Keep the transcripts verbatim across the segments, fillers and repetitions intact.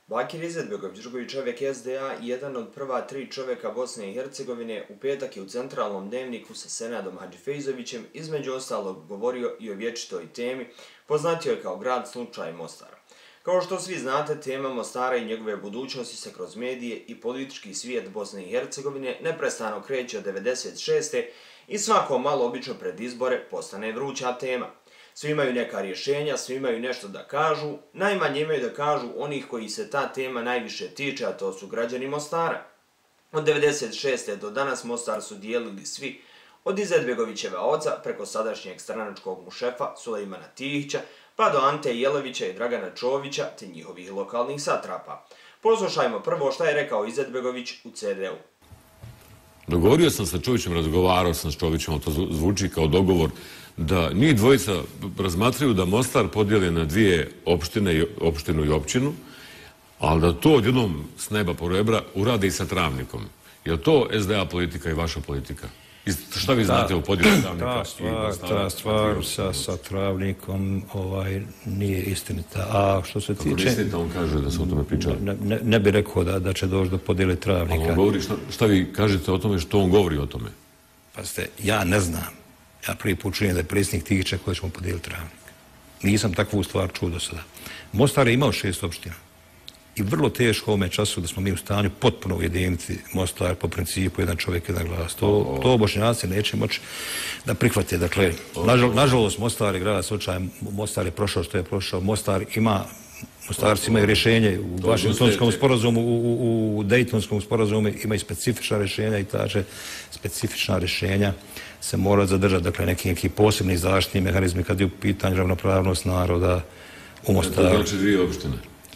Bakir Izetbegović, drugi čovjek S D A i jedan od prva tri čovjeka Bosne i Hercegovine, u petak je u centralnom dnevniku sa Senadom Hadžifejzovićem između ostalog govorio i o vječitoj temi, poznatio je kao grad slučaj Mostara. Kao što svi znate, tema Mostara i njegove budućnosti se kroz medije i politički svijet Bosne i Hercegovine neprestano kreće od devedeset šeste i svako malo obično pred izbore postane vruća tema. Svi imaju neka rješenja, svi imaju nešto da kažu, najmanje imaju da kažu onih koji se ta tema najviše tiče, a to su građani Mostara. Od devedeset šeste do danas Mostar su dijelili svi, od Izetbegovićeva oca preko sadašnjeg stranačkog mu šefa Sulejmana Tihića, pa do Ante Jelavića i Dragana Čovića te njihovih lokalnih satrapa. Poslušajmo prvo šta je rekao Izetbegović u C D U. Dogovorio sam sa Čovićem, razgovarao sam s Čovićem, to zvuči kao dogovor, da njih dvojica razmatraju da Mostar podijeli na dvije opštine, opštinu i općinu, ali da to odjednom s neba po rebra urade i sa Travnikom. Je li to S D A politika i vaša politika? I šta vi znate o podijelu Travnika i Mostara? Ta stvar sa, sa Travnikom ovaj, nije istinita. A što se tiče... Ako nije istinita, on kaže da se o tome pričali. Ne, ne, ne bi rekao da, da će doći do podijele Travnika. Ali on govori, šta, šta vi kažete o tome, što on govori o tome? Pazite, ja ne znam. Ja prvi put čujem da je predsjednik Tihića koji ćemo podijeliti Travnik. Nisam takvu stvar čuo do sada. Mostar je imao šest opština. I vrlo teško u ovome času da smo mi u stanju potpuno ujediniti Mostar po principu jedan čovjek, jedan glas. To, to Bošnjaci neće moći da prihvate. Dakle, nažal, nažalost, Mostar je grad slučaj, Mostar je prošao što je prošao. Mostar ima, Mostarci imaju rješenje u Vašingtonskom sporazumu, u, u, u Dejtonskom sporazumu imaju specifična rješenja i ta će specifična rješenja se mora zadržati. Dakle, neki, neki posebni zaštitni mehanizmi kad je u pitanju ravnopravnost naroda u Mostaru. To znači dvije opštine?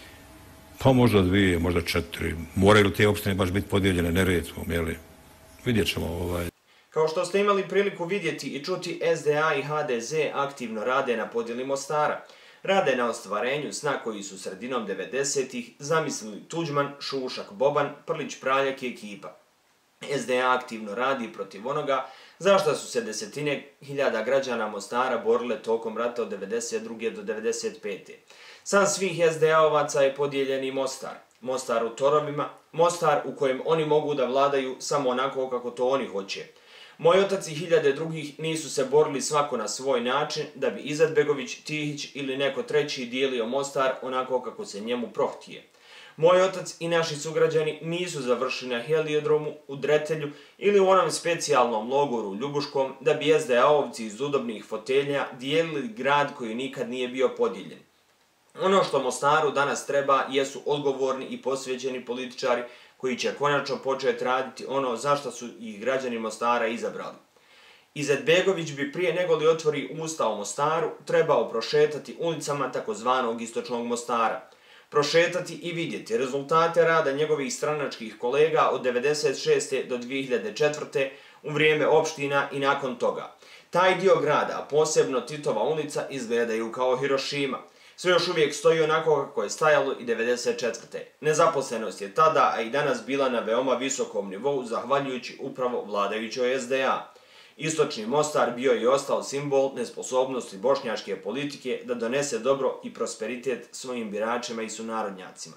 Pa možda dvije, možda četiri. Moraju li te opštine baš biti podijeljene neretvom, jeli? Vidjet ćemo ovaj... Kao što ste imali priliku vidjeti i čuti, S D A i H D Z aktivno rade na podjeli Mostara. Rade na ostvarenju sna koji su sredinom devedesetih zamislili Tuđman, Šušak, Boban, Prlić, Praljak i ekipa. S D A aktivno radi protiv onoga zašto su se desetine hiljada građana Mostara borile tokom rata od devedeset druge do devedeset pete San svih S D A-ovaca je podijeljeni Mostar. Mostar u torovima, Mostar u kojem oni mogu da vladaju samo onako kako to oni hoće. Moj otac i hiljade drugih nisu se borili svako na svoj način da bi Izetbegović, Tihić ili neko treći dijelio Mostar onako kako se njemu prohtije. Moj otac i naši sugrađani nisu završili na heliodromu u Dretelju ili u onom specijalnom logoru u Ljubuškom da bi S D A-ovci iz udobnih fotelja dijelili grad koji nikad nije bio podijeljen. Ono što Mostaru danas treba jesu odgovorni i posvećeni političari koji će konačno početi raditi ono zašto su ih građani Mostara izabrali. Izetbegović bi prije nego li otvori usta o Mostaru trebao prošetati ulicama takozvanog istočnog Mostara. Prošetati i vidjeti rezultate rada njegovih stranačkih kolega od devedeset šeste do dvije hiljade četvrte u vrijeme opština i nakon toga. Taj dio grada, posebno Titova ulica, izgledaju kao Hirošima. Sve još uvijek stoji onako kako je stajalo i devedeset četvrte Nezaposlenost je tada, a i danas bila na veoma visokom nivou, zahvaljujući upravo vladajućoj S D A. Istočni Mostar bio je i ostao simbol nesposobnosti bošnjačke politike da donese dobro i prosperitet svojim biračima i sunarodnjacima.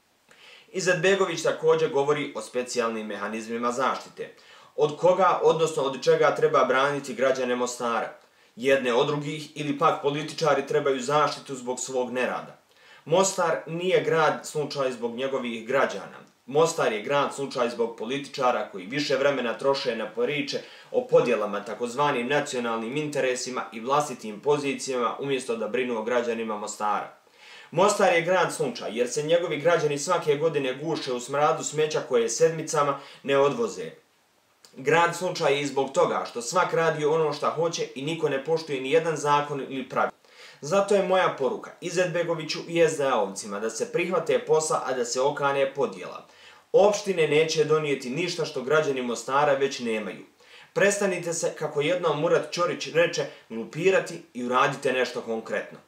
Izetbegović također govori o specijalnim mehanizmima zaštite. Od koga, odnosno od čega treba braniti građane Mostara? Jedne od drugih ili pak političari trebaju zaštitu zbog svog nerada. Mostar nije grad slučaj zbog njegovih građana. Mostar je grad slučaj zbog političara koji više vremena troše na priče o podjelama takozvanim nacionalnim interesima i vlastitim pozicijama umjesto da brinu o građanima Mostara. Mostar je grad slučaj jer se njegovi građani svake godine guše u smradu smeća koje sedmicama ne odvoze. Grad slučaj je i zbog toga što svak radi ono šta hoće i niko ne poštuje ni jedan zakon ili pravilo. Zato je moja poruka Izetbegoviću i S D A-ovcima da se prihvate posla, a da se okane podjela. Opštine neće donijeti ništa što građani Mostara već nemaju. Prestanite se, kako jednom Murat Ćorić reče, glupirati i uradite nešto konkretno.